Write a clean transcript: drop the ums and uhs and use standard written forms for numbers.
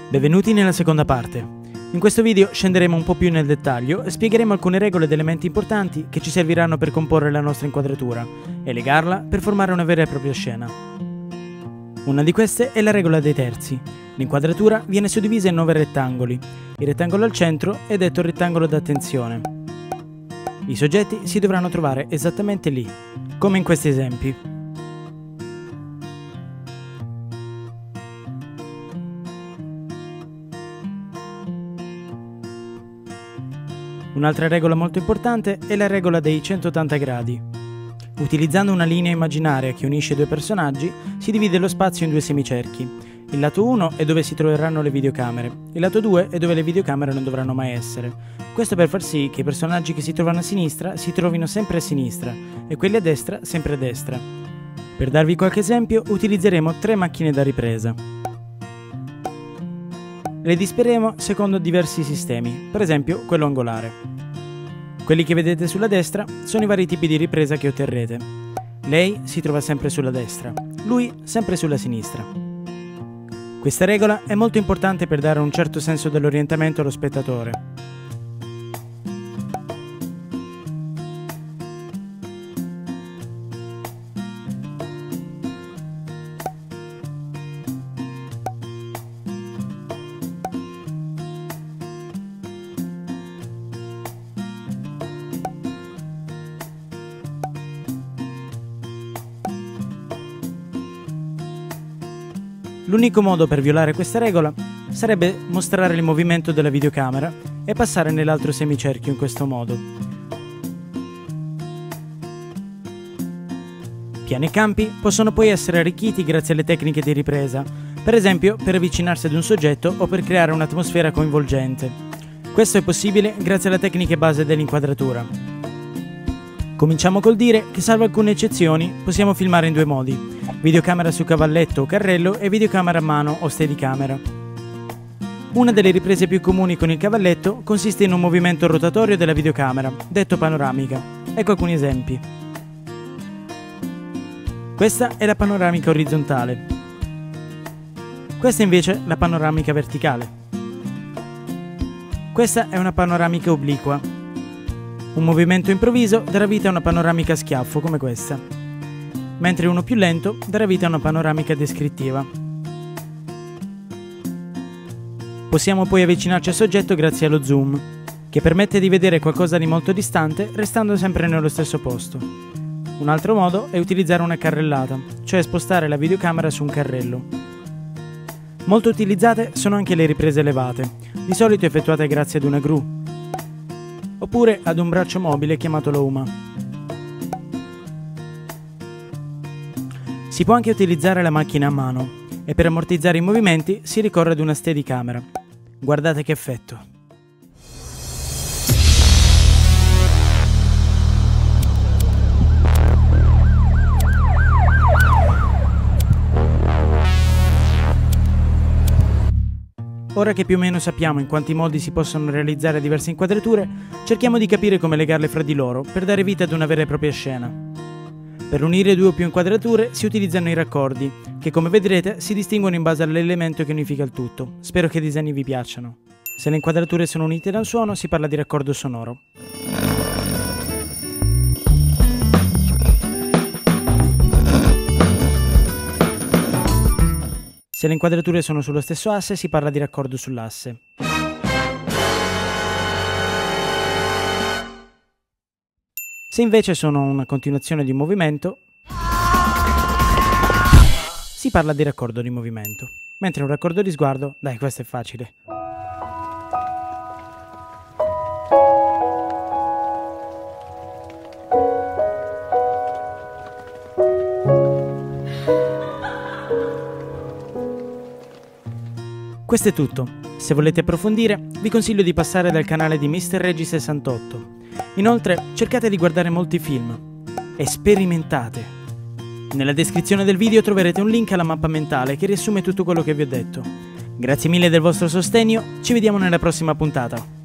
Benvenuti nella seconda parte. In questo video scenderemo un po' più nel dettaglio e spiegheremo alcune regole ed elementi importanti che ci serviranno per comporre la nostra inquadratura e legarla per formare una vera e propria scena. Una di queste è la regola dei terzi. L'inquadratura viene suddivisa in 9 rettangoli. Il rettangolo al centro è detto rettangolo d'attenzione. I soggetti si dovranno trovare esattamente lì, come in questi esempi. Un'altra regola molto importante è la regola dei 180 gradi. Utilizzando una linea immaginaria che unisce due personaggi, si divide lo spazio in due semicerchi. Il lato 1 è dove si troveranno le videocamere, il lato 2 è dove le videocamere non dovranno mai essere. Questo per far sì che i personaggi che si trovano a sinistra si trovino sempre a sinistra e quelli a destra sempre a destra. Per darvi qualche esempio, utilizzeremo 3 macchine da ripresa. Le disperemo secondo diversi sistemi, per esempio quello angolare. Quelli che vedete sulla destra sono i vari tipi di ripresa che otterrete. Lei si trova sempre sulla destra, lui sempre sulla sinistra. Questa regola è molto importante per dare un certo senso dell'orientamento allo spettatore. L'unico modo per violare questa regola sarebbe mostrare il movimento della videocamera e passare nell'altro semicerchio in questo modo. Piani e campi possono poi essere arricchiti grazie alle tecniche di ripresa, per esempio per avvicinarsi ad un soggetto o per creare un'atmosfera coinvolgente. Questo è possibile grazie alle tecniche base dell'inquadratura. Cominciamo col dire che, salvo alcune eccezioni, possiamo filmare in due modi: videocamera su cavalletto o carrello e videocamera a mano o steadicamera. Una delle riprese più comuni con il cavalletto consiste in un movimento rotatorio della videocamera, detto panoramica. Ecco alcuni esempi. Questa è la panoramica orizzontale. Questa invece è la panoramica verticale. Questa è una panoramica obliqua. Un movimento improvviso darà vita a una panoramica a schiaffo come questa, mentre uno più lento darà vita a una panoramica descrittiva. Possiamo poi avvicinarci al soggetto grazie allo zoom, che permette di vedere qualcosa di molto distante restando sempre nello stesso posto. Un altro modo è utilizzare una carrellata, cioè spostare la videocamera su un carrello. Molto utilizzate sono anche le riprese elevate, di solito effettuate grazie ad una gru, oppure ad un braccio mobile chiamato loma. Si può anche utilizzare la macchina a mano e per ammortizzare i movimenti si ricorre ad una steadicamera. Guardate che effetto! Ora che più o meno sappiamo in quanti modi si possono realizzare diverse inquadrature, cerchiamo di capire come legarle fra di loro per dare vita ad una vera e propria scena. Per unire due o più inquadrature si utilizzano i raccordi, che come vedrete si distinguono in base all'elemento che unifica il tutto. Spero che i disegni vi piacciono. Se le inquadrature sono unite da un suono, si parla di raccordo sonoro. Se le inquadrature sono sullo stesso asse, si parla di raccordo sull'asse. Se invece sono una continuazione di un movimento, si parla di raccordo di movimento. Mentre un raccordo di sguardo, dai, questo è facile. Questo è tutto. Se volete approfondire, vi consiglio di passare dal canale di MrReggi68. Inoltre, cercate di guardare molti film e sperimentate. Nella descrizione del video troverete un link alla mappa mentale che riassume tutto quello che vi ho detto. Grazie mille del vostro sostegno, ci vediamo nella prossima puntata.